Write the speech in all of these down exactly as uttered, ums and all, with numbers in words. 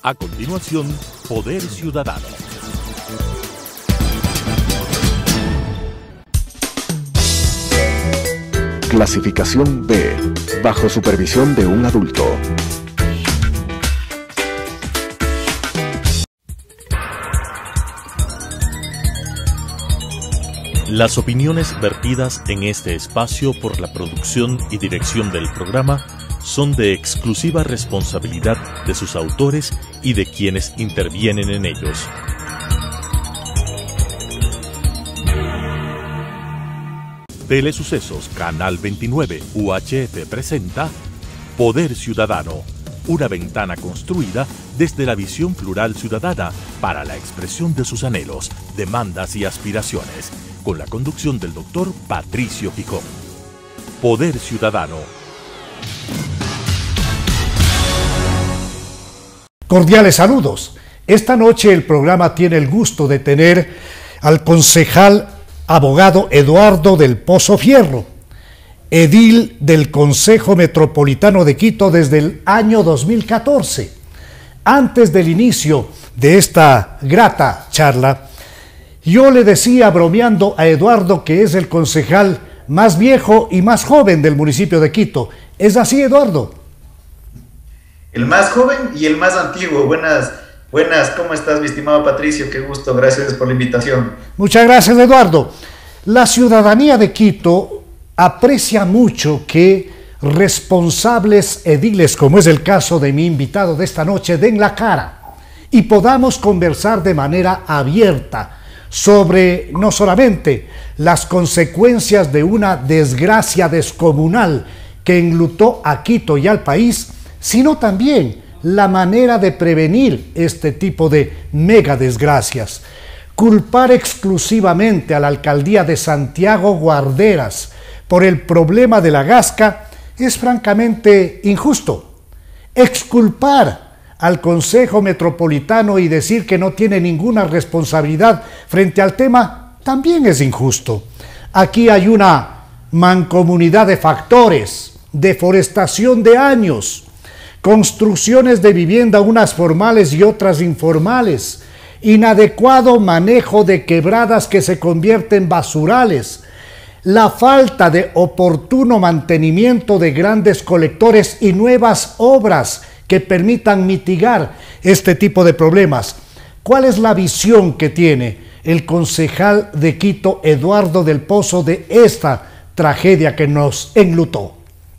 A continuación, Poder Ciudadano. Clasificación B, bajo supervisión de un adulto. Las opiniones vertidas en este espacio por la producción y dirección del programa son de exclusiva responsabilidad de sus autores y de quienes intervienen en ellos. Telesucesos Canal veintinueve U H F presenta Poder Ciudadano, una ventana construida desde la visión plural ciudadana para la expresión de sus anhelos, demandas y aspiraciones, con la conducción del doctor Patricio Gijón. Poder Ciudadano. Cordiales saludos. Esta noche el programa tiene el gusto de tener al concejal abogado Eduardo del Pozo Fierro, edil del Consejo Metropolitano de Quito desde el año dos mil catorce. Antes del inicio de esta grata charla, yo le decía bromeando a Eduardo que es el concejal más viejo y más joven del municipio de Quito. ¿Es así, Eduardo? El más joven y el más antiguo. Buenas, buenas, ¿cómo estás, mi estimado Patricio? Qué gusto, gracias por la invitación. Muchas gracias, Eduardo. La ciudadanía de Quito aprecia mucho que responsables ediles, como es el caso de mi invitado de esta noche, den la cara y podamos conversar de manera abierta sobre no solamente las consecuencias de una desgracia descomunal que enlutó a Quito y al país, sino también la manera de prevenir este tipo de mega desgracias. Culpar exclusivamente a la alcaldía de Santiago Guarderas por el problema de la Gasca es francamente injusto. Exculpar al Consejo Metropolitano y decir que no tiene ninguna responsabilidad frente al tema también es injusto. Aquí hay una mancomunidad de factores, deforestación de años, construcciones de vivienda, unas formales y otras informales, inadecuado manejo de quebradas que se convierten en basurales, la falta de oportuno mantenimiento de grandes colectores y nuevas obras que permitan mitigar este tipo de problemas. ¿Cuál es la visión que tiene el concejal de Quito, Eduardo del Pozo, de esta tragedia que nos enlutó?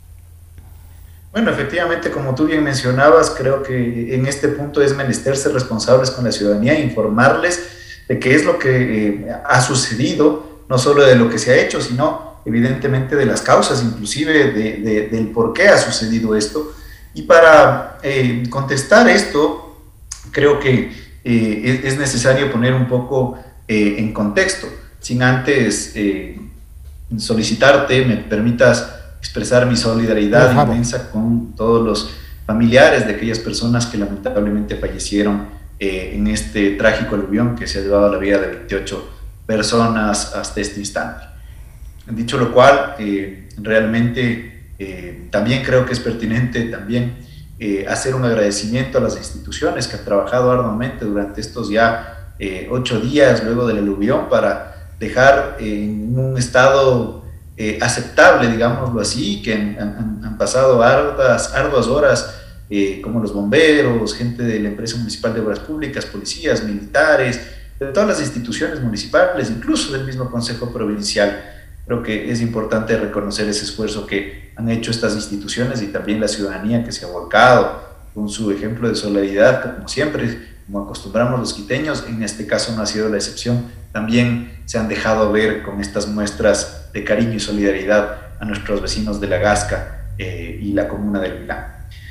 Bueno, efectivamente, como tú bien mencionabas, creo que en este punto es menester ser responsables con la ciudadanía e informarles de qué es lo que eh, ha sucedido, no solo de lo que se ha hecho, sino evidentemente de las causas, inclusive de, de, del por qué ha sucedido esto. Y para eh, contestar esto, creo que eh, es necesario poner un poco eh, en contexto, sin antes eh, solicitarte, me permitas expresar mi solidaridad inmensa con todos los familiares de aquellas personas que lamentablemente fallecieron eh, en este trágico aluvión que se ha llevado la vida de veintiocho personas hasta este instante. Dicho lo cual, eh, realmente eh, también creo que es pertinente también eh, hacer un agradecimiento a las instituciones que han trabajado arduamente durante estos ya eh, ocho días luego del aluvión para dejar eh, en un estado Eh, aceptable, digámoslo así, que han, han, han pasado arduas, arduas horas, eh, como los bomberos, gente de la empresa municipal de obras públicas, policías, militares, de todas las instituciones municipales, incluso del mismo Consejo Provincial. Creo que es importante reconocer ese esfuerzo que han hecho estas instituciones y también la ciudadanía que se ha volcado con su ejemplo de solidaridad, como siempre, como acostumbramos los quiteños. En este caso no ha sido la excepción. También se han dejado ver con estas muestras de cariño y solidaridad a nuestros vecinos de la Gasca eh, y la comuna del Milán.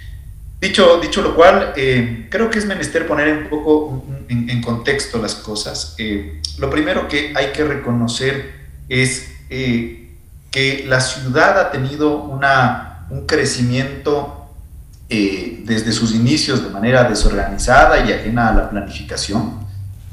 Dicho, dicho lo cual, eh, creo que es menester poner un poco en, en contexto las cosas. Eh, lo primero que hay que reconocer es eh, que la ciudad ha tenido una, un crecimiento eh, desde sus inicios de manera desorganizada y ajena a la planificación.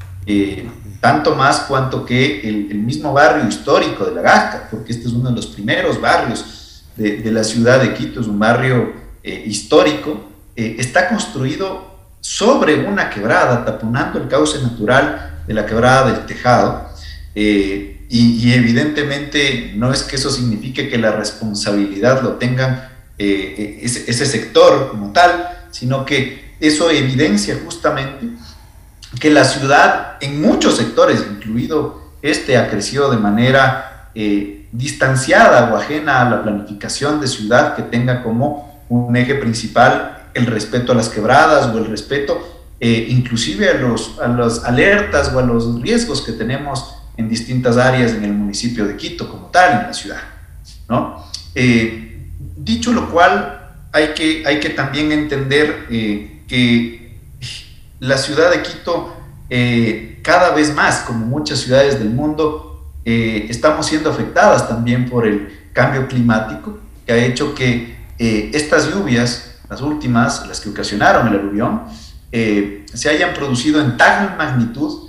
Eh, tanto más cuanto que el, el mismo barrio histórico de la Gasca, porque este es uno de los primeros barrios de, de la ciudad de Quito, es un barrio eh, histórico, eh, está construido sobre una quebrada, taponando el cauce natural de la quebrada del Tejado, eh, y, y evidentemente no es que eso signifique que la responsabilidad lo tengan eh, ese, ese sector como tal, sino que eso evidencia justamente que la ciudad en muchos sectores, incluido este, ha crecido de manera eh, distanciada o ajena a la planificación de ciudad que tenga como un eje principal el respeto a las quebradas o el respeto eh, inclusive a, los, a las alertas o a los riesgos que tenemos en distintas áreas en el municipio de Quito como tal, en la ciudad, ¿no? Eh, dicho lo cual, hay que, hay que también entender eh, que la ciudad de Quito eh, cada vez más, como muchas ciudades del mundo, eh, estamos siendo afectadas también por el cambio climático, que ha hecho que eh, estas lluvias, las últimas, las que ocasionaron el aluvión, eh, se hayan producido en tal magnitud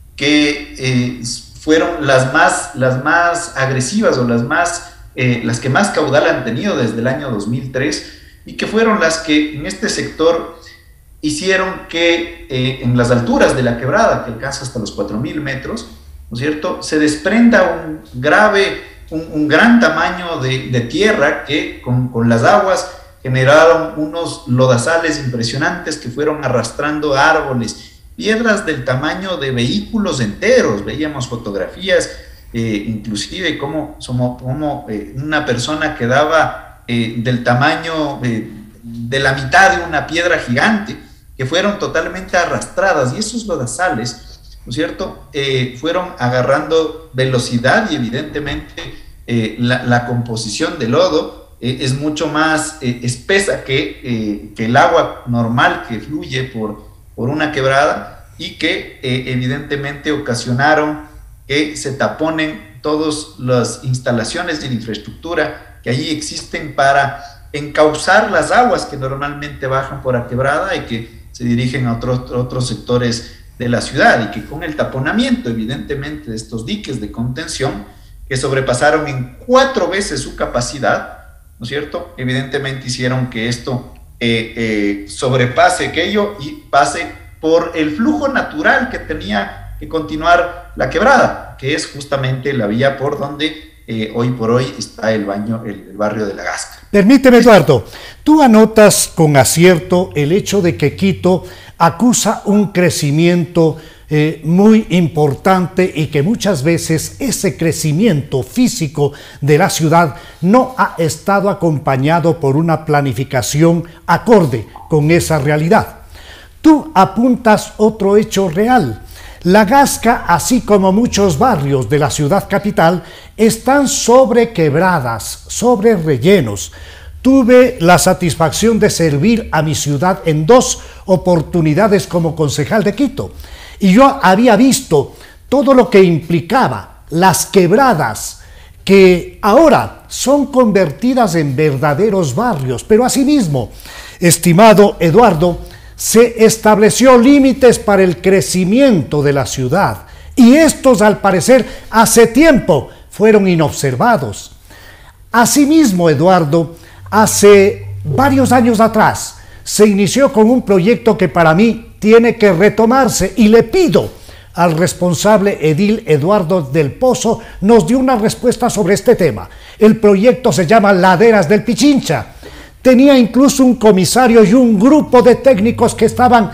que eh, fueron las más, las más agresivas o las, más, eh, las que más caudal han tenido desde el año dos mil tres, y que fueron las que en este sector hicieron que eh, en las alturas de la quebrada, que alcanza hasta los cuatro mil metros, ¿no es cierto?, se desprenda un grave, un, un gran tamaño de, de tierra que con, con las aguas generaron unos lodazales impresionantes que fueron arrastrando árboles, piedras del tamaño de vehículos enteros. Veíamos fotografías, eh, inclusive como, como, como eh, una persona quedaba eh, del tamaño eh, de la mitad de una piedra gigante, que fueron totalmente arrastradas, y esos lodazales, ¿no es cierto?, eh, fueron agarrando velocidad, y evidentemente eh, la, la composición del lodo eh, es mucho más eh, espesa que, eh, que el agua normal que fluye por, por una quebrada, y que eh, evidentemente ocasionaron que se taponen todas las instalaciones de infraestructura que allí existen para encauzar las aguas que normalmente bajan por la quebrada y que se dirigen a otros, otros sectores de la ciudad, y que con el taponamiento evidentemente de estos diques de contención que sobrepasaron en cuatro veces su capacidad, ¿no es cierto?, evidentemente hicieron que esto eh, eh, sobrepase aquello y pase por el flujo natural que tenía que continuar la quebrada, que es justamente la vía por donde Eh, hoy por hoy está el, baño, el, el barrio de La Gasca. Permíteme, Eduardo, tú anotas con acierto el hecho de que Quito acusa un crecimiento eh, muy importante, y que muchas veces ese crecimiento físico de la ciudad no ha estado acompañado por una planificación acorde con esa realidad. Tú apuntas otro hecho real. La Gasca, así como muchos barrios de la ciudad capital, están sobre quebradas, sobre rellenos. Tuve la satisfacción de servir a mi ciudad en dos oportunidades como concejal de Quito, y yo había visto todo lo que implicaba las quebradas, que ahora son convertidas en verdaderos barrios. Pero asimismo, estimado Eduardo, se estableció límites para el crecimiento de la ciudad, y estos, al parecer, hace tiempo fueron inobservados. Asimismo, Eduardo, hace varios años atrás se inició con un proyecto que para mí tiene que retomarse, y le pido al responsable edil Eduardo del Pozo nos dio una respuesta sobre este tema. El proyecto se llama Laderas del Pichincha. Tenía incluso un comisario y un grupo de técnicos que estaban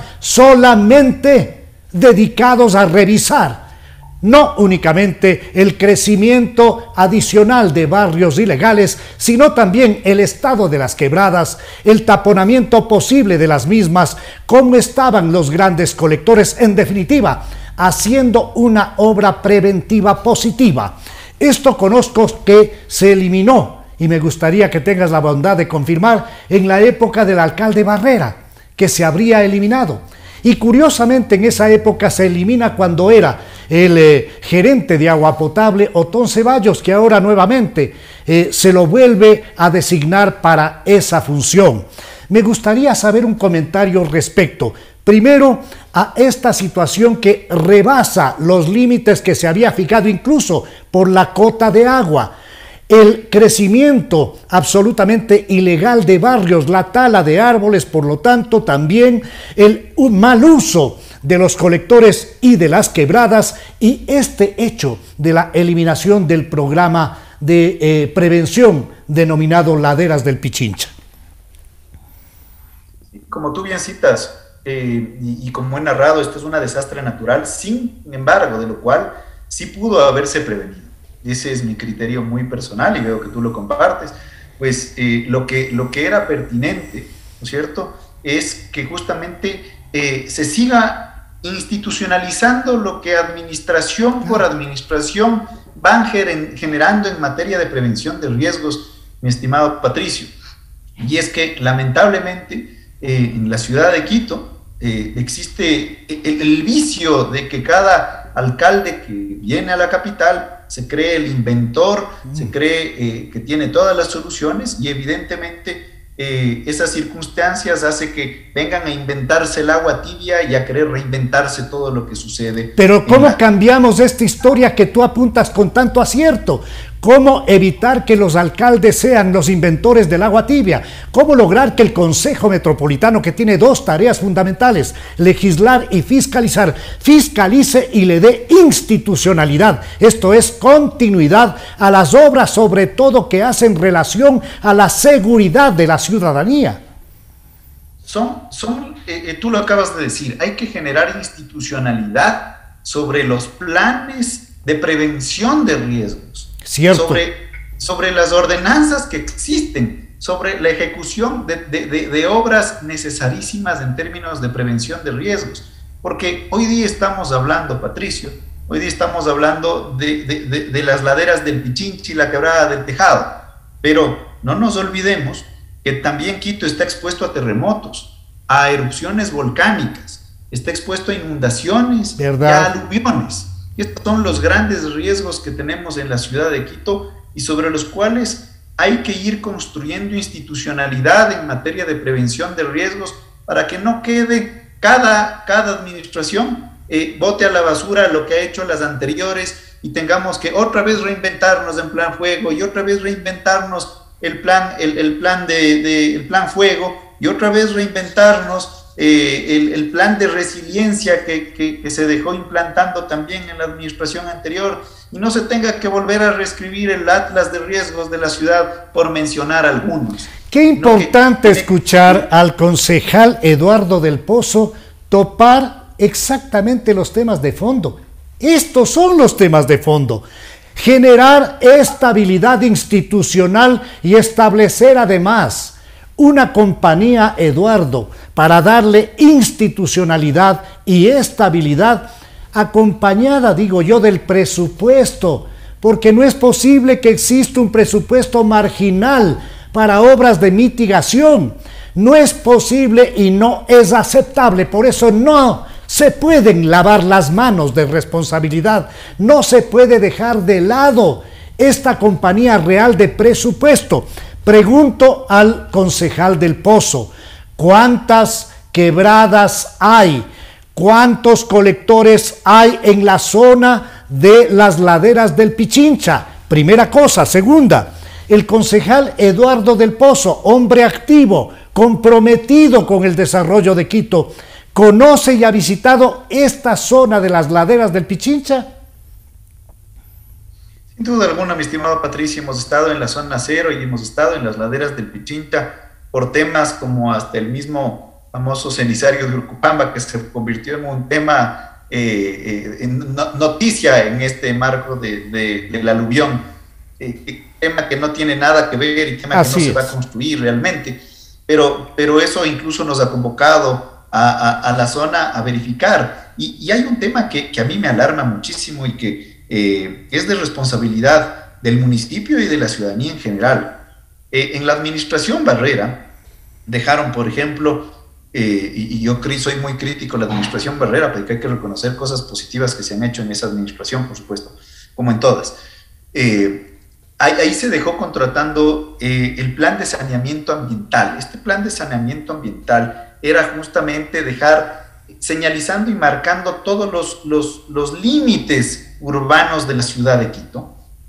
solamente dedicados a revisar no únicamente el crecimiento adicional de barrios ilegales, sino también el estado de las quebradas, el taponamiento posible de las mismas, cómo estaban los grandes colectores, en definitiva, haciendo una obra preventiva positiva. Esto conozco que se eliminó, y me gustaría que tengas la bondad de confirmar, en la época del alcalde Barrera, que se habría eliminado. Y curiosamente en esa época se elimina cuando era el eh, gerente de agua potable, Otón Ceballos, que ahora nuevamente eh, se lo vuelve a designar para esa función. Me gustaría saber un comentario respecto, primero, a esta situación que rebasa los límites que se había fijado incluso por la cota de agua. el crecimiento absolutamente ilegal de barrios, la tala de árboles, por lo tanto también el mal uso de los colectores y de las quebradas, y este hecho de la eliminación del programa de eh, prevención denominado Laderas del Pichincha. Como tú bien citas, eh, y, y como he narrado, esto es un desastre natural, sin embargo, de lo cual sí pudo haberse prevenido. Ese es mi criterio muy personal y veo que tú lo compartes. Pues eh, lo, que, lo que era pertinente, ¿no es cierto?, es que justamente eh, se siga institucionalizando lo que administración por administración van generando en materia de prevención de riesgos, mi estimado Patricio. Y es que lamentablemente eh, en la ciudad de Quito eh, existe el, el vicio de que cada alcalde que viene a la capital se cree el inventor, mm. se cree eh, que tiene todas las soluciones, y evidentemente eh, esas circunstancias hace que vengan a inventarse el agua tibia y a querer reinventarse todo lo que sucede. Pero ¿cómo la... cambiamos esta historia que tú apuntas con tanto acierto? ¿Cómo evitar que los alcaldes sean los inventores del agua tibia? ¿Cómo lograr que el Consejo Metropolitano, que tiene dos tareas fundamentales, legislar y fiscalizar, fiscalice y le dé institucionalidad? Esto es continuidad a las obras, sobre todo que hacen relación a la seguridad de la ciudadanía. Son, son eh, tú lo acabas de decir, hay que generar institucionalidad sobre los planes de prevención de riesgos. Cierto. Sobre, sobre las ordenanzas que existen, sobre la ejecución de, de, de, de obras necesarísimas en términos de prevención de riesgos. Porque hoy día estamos hablando, Patricio, hoy día estamos hablando de, de, de, de las laderas del Pichincha y la quebrada del Tejado, pero no nos olvidemos que también Quito está expuesto a terremotos, a erupciones volcánicas, está expuesto a inundaciones, ¿verdad?, y a aluviones. Estos son los grandes riesgos que tenemos en la ciudad de Quito y sobre los cuales hay que ir construyendo institucionalidad en materia de prevención de riesgos para que no quede cada, cada administración eh, bote a la basura lo que ha hecho las anteriores y tengamos que otra vez reinventarnos en plan fuego y otra vez reinventarnos el plan, el, el plan, de, de, el plan fuego y otra vez reinventarnos Eh, el, el plan de resiliencia que, que, que se dejó implantando también en la administración anterior, y no se tenga que volver a reescribir el atlas de riesgos de la ciudad, por mencionar algunos. Qué importante no que, escuchar que, al concejal Eduardo del Pozo topar exactamente los temas de fondo. Estos son los temas de fondo. Generar estabilidad institucional y establecer además una compañía, Eduardo, para darle institucionalidad y estabilidad, acompañada, digo yo, del presupuesto, porque no es posible que exista un presupuesto marginal para obras de mitigación. No es posible y no es aceptable, por eso no se pueden lavar las manos de responsabilidad, no se puede dejar de lado esta compañía real de presupuesto. Pregunto al concejal del Pozo, ¿cuántas quebradas hay? ¿Cuántos colectores hay en la zona de las laderas del Pichincha? Primera cosa. Segunda, el concejal Eduardo del Pozo, hombre activo, comprometido con el desarrollo de Quito, ¿conoce y ha visitado esta zona de las laderas del Pichincha? Sin duda alguna, mi estimado Patricio, hemos estado en la zona cero y hemos estado en las laderas del Pichincha por temas como hasta el mismo famoso cenizario de Urcupamba, que se convirtió en un tema, eh, eh, en no, noticia en este marco de, de, del aluvión, eh, tema que no tiene nada que ver y tema Así que no es. se va a construir realmente, pero, pero eso incluso nos ha convocado a, a, a la zona a verificar. Y, y hay un tema que, que a mí me alarma muchísimo y que Eh, es de responsabilidad del municipio y de la ciudadanía en general. Eh, en la administración Barrera dejaron, por ejemplo, eh, y, y yo soy muy crítico de la administración Barrera, porque hay que reconocer cosas positivas que se han hecho en esa administración, por supuesto, como en todas. Eh, ahí, ahí se dejó contratando eh, el plan de saneamiento ambiental. Este plan de saneamiento ambiental era justamente dejar señalizando y marcando todos los, los, los límites urbanos de la ciudad de Quito,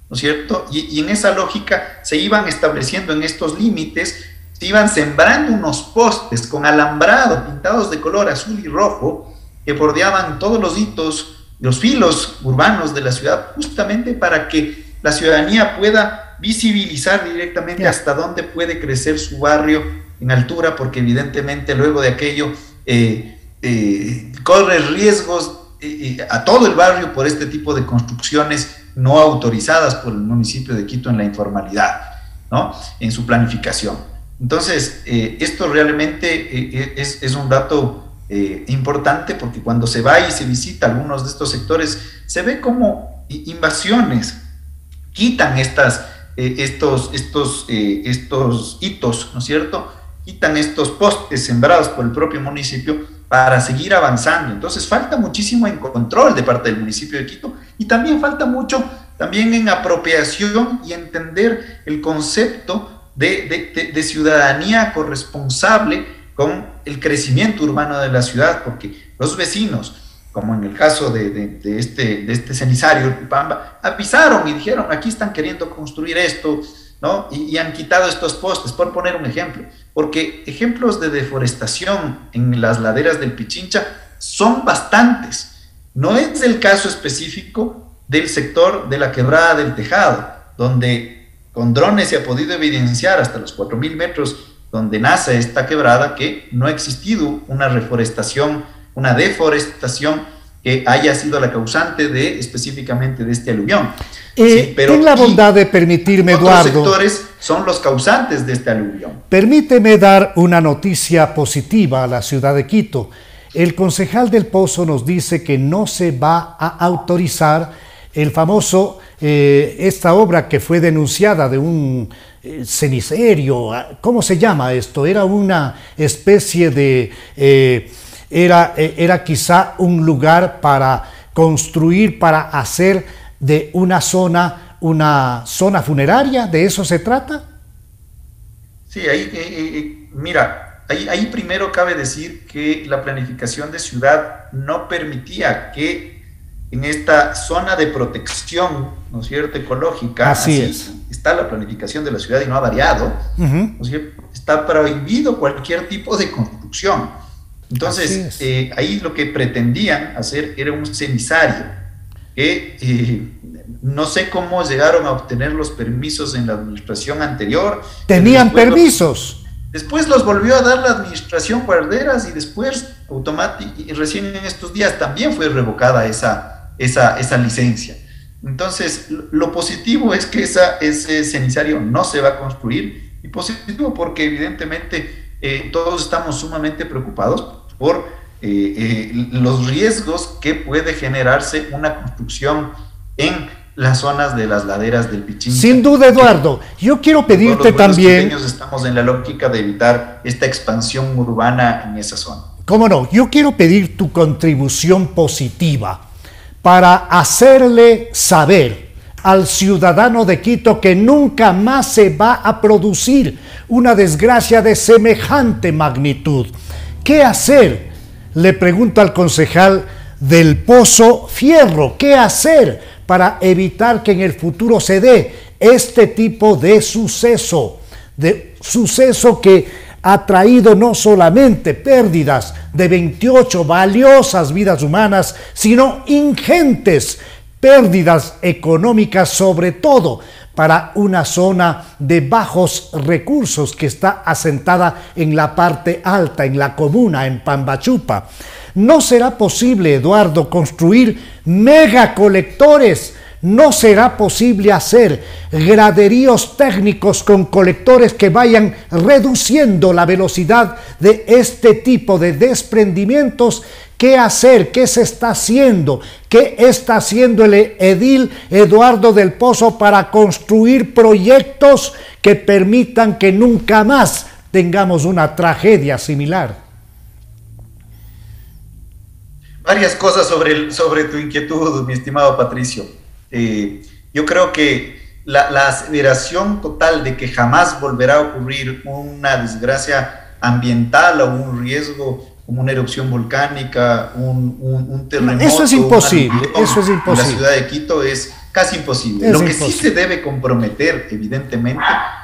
¿no es cierto? Y, y en esa lógica se iban estableciendo en estos límites, se iban sembrando unos postes con alambrado pintados de color azul y rojo que bordeaban todos los hitos, los filos urbanos de la ciudad, justamente para que la ciudadanía pueda visibilizar directamente yeah. hasta dónde puede crecer su barrio en altura, porque evidentemente luego de aquello eh, eh, corre riesgos eh, a todo el barrio por este tipo de construcciones no autorizadas por el municipio de Quito en la informalidad, ¿no? En su planificación. Entonces, eh, esto realmente eh, es, es un dato eh, importante, porque cuando se va y se visita algunos de estos sectores, se ve como invasiones quitan estas, eh, estos, estos, eh, estos hitos, ¿no es cierto? Quitan estos postes sembrados por el propio municipio para seguir avanzando. Entonces falta muchísimo en control de parte del municipio de Quito, y también falta mucho también en apropiación y entender el concepto de, de, de, de ciudadanía corresponsable con el crecimiento urbano de la ciudad, porque los vecinos, como en el caso de, de, de, este, de este cenizario, Pamba, avisaron y dijeron, aquí están queriendo construir esto, ¿no? Y, y han quitado estos postes, por poner un ejemplo, porque ejemplos de deforestación en las laderas del Pichincha son bastantes. No es el caso específico del sector de la Quebrada del Tejado, donde con drones se ha podido evidenciar hasta los cuatro mil metros donde nace esta quebrada que no ha existido una reforestación, una deforestación que haya sido la causante de específicamente de este aluvión. Eh, sí, pero ten la bondad de permitirme, Eduardo. Otros sectores son los causantes de este aluvión. Permíteme dar una noticia positiva a la ciudad de Quito. El concejal del Pozo nos dice que no se va a autorizar el famoso, eh, esta obra que fue denunciada de un eh, cenicerio. ¿Cómo se llama esto? Era una especie de... Eh, Era, era quizá un lugar para construir, para hacer de una zona, una zona funeraria. ¿De eso se trata? Sí, ahí, eh, eh, mira, ahí, ahí primero cabe decir que la planificación de ciudad no permitía que en esta zona de protección, ¿no es cierto?, ecológica, así, así es. Está la planificación de la ciudad y no ha variado, uh-huh. ¿no es cierto? Está prohibido cualquier tipo de construcción. Entonces, eh, ahí lo que pretendían hacer era un cenizario, que eh, no sé cómo llegaron a obtener los permisos en la administración anterior. ¿Tenían permisos? Los, después los volvió a dar la administración Guarderas, y después, automáticamente, y recién en estos días también fue revocada esa, esa, esa licencia. Entonces, lo positivo es que esa, ese cenizario no se va a construir, y positivo porque evidentemente eh, todos estamos sumamente preocupados por eh, eh, los riesgos que puede generarse una construcción en las zonas de las laderas del Pichincha. Sin duda, Eduardo, yo quiero pedirte también... Estamos en la lógica de evitar esta expansión urbana en esa zona. ¿Cómo no? Yo quiero pedir tu contribución positiva para hacerle saber al ciudadano de Quito que nunca más se va a producir una desgracia de semejante magnitud. ¿Qué hacer? Le pregunto al concejal del Pozo Fierro, ¿qué hacer para evitar que en el futuro se dé este tipo de suceso? De suceso que ha traído no solamente pérdidas de veintiocho valiosas vidas humanas, sino ingentes pérdidas económicas, sobre todo para una zona de bajos recursos que está asentada en la parte alta, en la comuna, en Pambachupa. No será posible, Eduardo, construir megacolectores. No será posible hacer graderíos técnicos con colectores que vayan reduciendo la velocidad de este tipo de desprendimientos. ¿Qué hacer? ¿Qué se está haciendo? ¿Qué está haciendo el edil Eduardo del Pozo para construir proyectos que permitan que nunca más tengamos una tragedia similar? Varias cosas sobre, el, sobre tu inquietud, mi estimado Patricio. Eh, yo creo que la, la aceleración total de que jamás volverá a ocurrir una desgracia ambiental o un riesgo como una erupción volcánica, un, un, un terremoto. Eso es imposible, eso es imposible. En la ciudad de Quito es, casi imposible. Es Lo que imposible. sí se debe comprometer, evidentemente,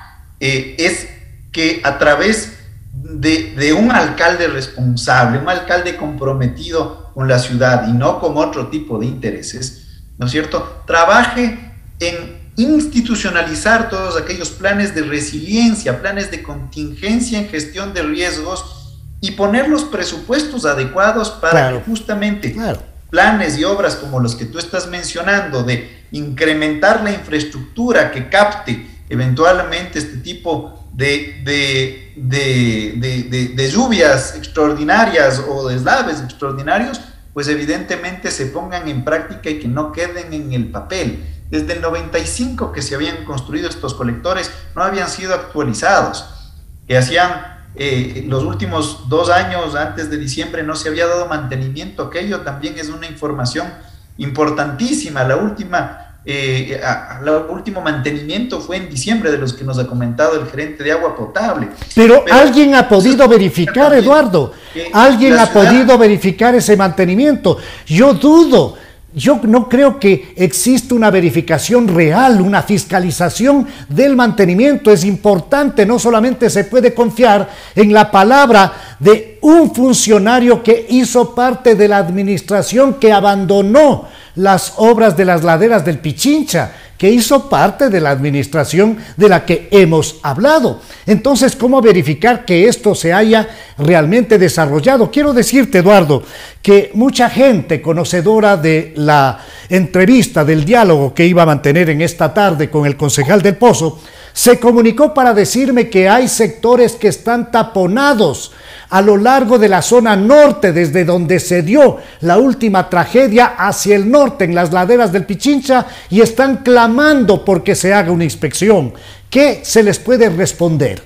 eh, es que a través de, de un alcalde responsable, un alcalde comprometido con la ciudad y no con otro tipo de intereses, ¿no es cierto?, trabaje en institucionalizar todos aquellos planes de resiliencia, planes de contingencia en gestión de riesgos y poner los presupuestos adecuados para Claro. que justamente Claro. planes y obras como los que tú estás mencionando, de incrementar la infraestructura que capte eventualmente este tipo de, de, de, de, de, de lluvias extraordinarias o deslaves extraordinarios, pues evidentemente se pongan en práctica y que no queden en el papel. Desde el noventa y cinco que se habían construido estos colectores, no habían sido actualizados, que hacían eh, los últimos dos años antes de diciembre no se había dado mantenimiento. Aquello también es una información importantísima. La última, eh, a, a, el último mantenimiento fue en diciembre, de los que nos ha comentado el gerente de agua potable. Pero, Pero alguien ha podido verificar, también, Eduardo, que alguien la ha ciudad- podido verificar ese mantenimiento. Yo dudo. Yo no creo que exista una verificación real, una fiscalización del mantenimiento. Es importante, no solamente se puede confiar en la palabra de un funcionario que hizo parte de la administración que abandonó las obras de las laderas del Pichincha, que hizo parte de la administración de la que hemos hablado. Entonces, ¿cómo verificar que esto se haya realmente desarrollado? Quiero decirte, Eduardo, que mucha gente conocedora de la entrevista, del diálogo que iba a mantener en esta tarde con el concejal del Pozo, se comunicó para decirme que hay sectores que están taponados a lo largo de la zona norte, desde donde se dio la última tragedia hacia el norte, en las laderas del Pichincha, y están clamando porque se haga una inspección. ¿Qué se les puede responder?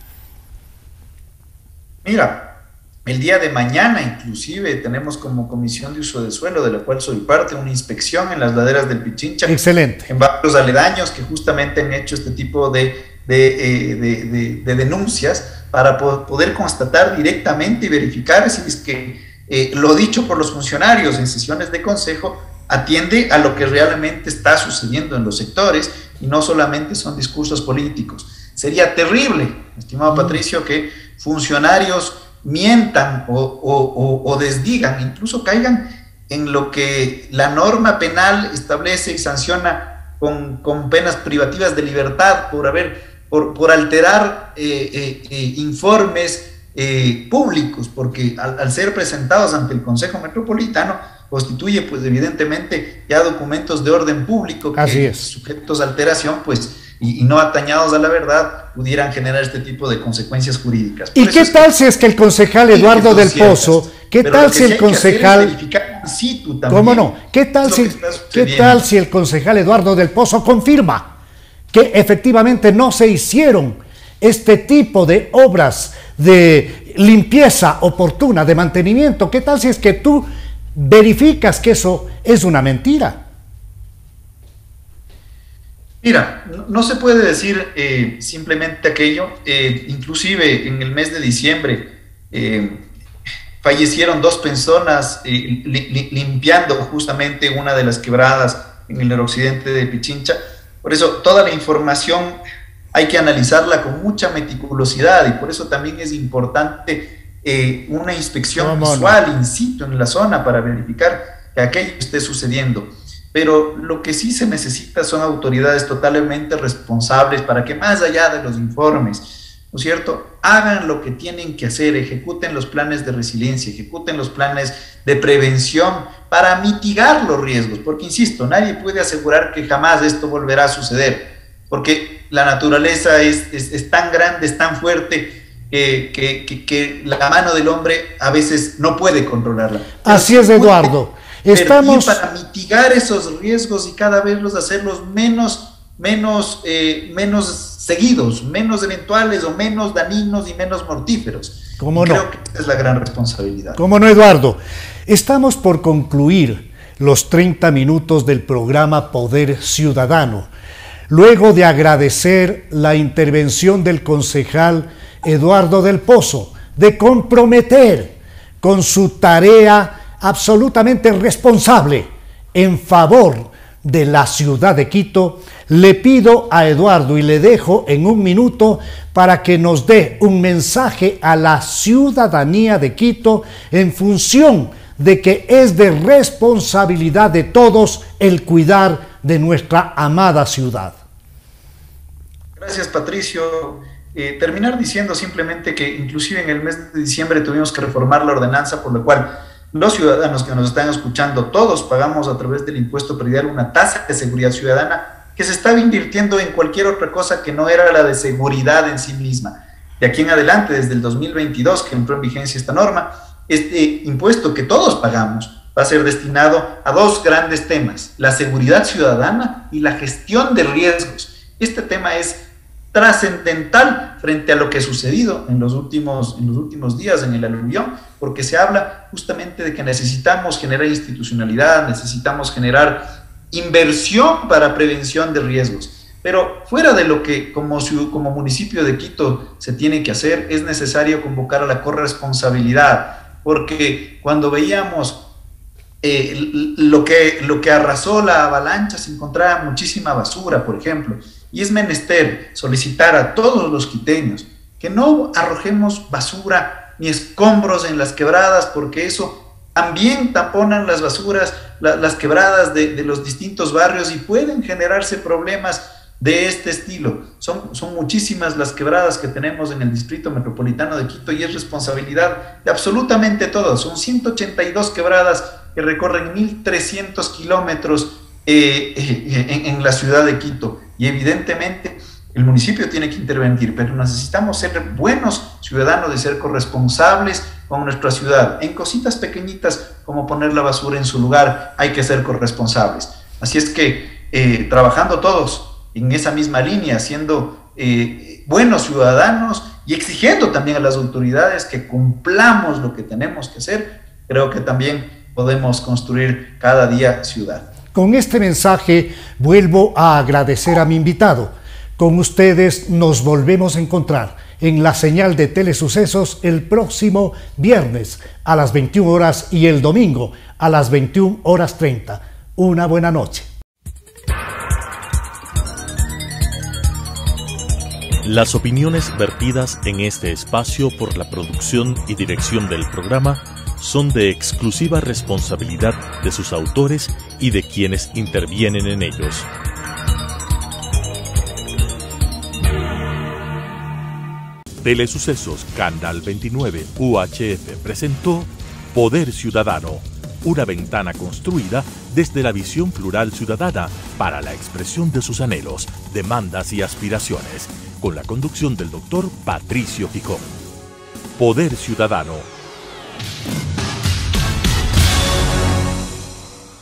Mira, el día de mañana inclusive tenemos como Comisión de Uso de Suelo, de la cual soy parte, una inspección en las laderas del Pichincha. Excelente. En barrios aledaños que justamente han hecho este tipo de, de, eh, de, de, de denuncias para po poder constatar directamente y verificar si es que eh, lo dicho por los funcionarios en sesiones de consejo atiende a lo que realmente está sucediendo en los sectores y no solamente son discursos políticos. Sería terrible, estimado mm. Patricio, que funcionarios mientan o, o, o, o desdigan, incluso caigan en lo que la norma penal establece y sanciona con, con penas privativas de libertad por haber, por, por alterar eh, eh, eh, informes eh, públicos, porque al, al ser presentados ante el Consejo Metropolitano constituye pues evidentemente ya documentos de orden público que Así es. sujetos a alteración pues y, y no atañados a la verdad pudieran generar este tipo de consecuencias jurídicas. Por ¿Y qué tal que, si es que el concejal Eduardo del Pozo, qué tal si el concejal, cómo no, qué tal si, qué tal si el concejal Eduardo del Pozo confirma que efectivamente no se hicieron este tipo de obras de limpieza oportuna, de mantenimiento? ¿Qué tal si es que tú verificas que eso es una mentira? Mira, no, no se puede decir eh, simplemente aquello. Eh, inclusive en el mes de diciembre eh, fallecieron dos personas eh, li, li, limpiando justamente una de las quebradas en el noroccidente de Pichincha. Por eso toda la información hay que analizarla con mucha meticulosidad y por eso también es importante eh, una inspección no, visual no. in situ en la zona para verificar que aquello esté sucediendo. Pero lo que sí se necesita son autoridades totalmente responsables para que más allá de los informes, ¿no es cierto?, hagan lo que tienen que hacer, ejecuten los planes de resiliencia, ejecuten los planes de prevención para mitigar los riesgos, porque insisto, nadie puede asegurar que jamás esto volverá a suceder, porque la naturaleza es, es, es tan grande, es tan fuerte, eh, que, que, que la mano del hombre a veces no puede controlarla. Así es, Eduardo. Estamos para mitigar esos riesgos y cada vez los hacerlos menos, menos, eh, menos seguidos, menos eventuales o menos dañinos y menos mortíferos. ¿Cómo no? Creo que esa es la gran responsabilidad. ¿Cómo no, Eduardo? Estamos por concluir los treinta minutos del programa Poder Ciudadano. Luego de agradecer la intervención del concejal Eduardo del Pozo, de comprometer con su tarea absolutamente responsable en favor de la ciudad de Quito, le pido a Eduardo y le dejo en un minuto para que nos dé un mensaje a la ciudadanía de Quito en función de que es de responsabilidad de todos el cuidar de nuestra amada ciudad. Gracias, Patricio. Eh, terminar diciendo simplemente que inclusive en el mes de diciembre tuvimos que reformar la ordenanza por la cual los ciudadanos que nos están escuchando, todos pagamos a través del impuesto predial una tasa de seguridad ciudadana que se estaba invirtiendo en cualquier otra cosa que no era la de seguridad en sí misma. De aquí en adelante, desde el dos mil veintidós, que entró en vigencia esta norma, este impuesto que todos pagamos va a ser destinado a dos grandes temas: la seguridad ciudadana y la gestión de riesgos. Este tema es trascendental frente a lo que ha sucedido en los últimos, en los últimos días en el aluvión, porque se habla justamente de que necesitamos generar institucionalidad, necesitamos generar inversión para prevención de riesgos. Pero fuera de lo que como, como municipio de Quito se tiene que hacer, es necesario convocar a la corresponsabilidad, porque cuando veíamos eh, lo, que, lo que arrasó la avalancha, se encontraba muchísima basura, por ejemplo. Y es menester solicitar a todos los quiteños que no arrojemos basura ni escombros en las quebradas, porque eso también taponan las basuras, la, las quebradas de, de los distintos barrios y pueden generarse problemas de este estilo. Son, son muchísimas las quebradas que tenemos en el Distrito Metropolitano de Quito y es responsabilidad de absolutamente todos. Son ciento ochenta y dos quebradas que recorren mil trescientos kilómetros eh, eh, en, en la ciudad de Quito. Y evidentemente el municipio tiene que intervenir, pero necesitamos ser buenos ciudadanos y ser corresponsables con nuestra ciudad. En cositas pequeñitas como poner la basura en su lugar hay que ser corresponsables. Así es que eh, trabajando todos en esa misma línea, siendo eh, buenos ciudadanos y exigiendo también a las autoridades que cumplamos lo que tenemos que hacer, creo que también podemos construir cada día ciudad. Con este mensaje vuelvo a agradecer a mi invitado. Con ustedes nos volvemos a encontrar en la señal de Telesucesos el próximo viernes a las veintiuna horas y el domingo a las veintiuna horas treinta. Una buena noche. Las opiniones vertidas en este espacio por la producción y dirección del programa son de exclusiva responsabilidad de sus autores y de quienes intervienen en ellos. Telesucesos Canal veintinueve U H F presentó Poder Ciudadano, una ventana construida desde la visión plural ciudadana para la expresión de sus anhelos, demandas y aspiraciones, con la conducción del doctor Patricio Gijón. Poder Ciudadano.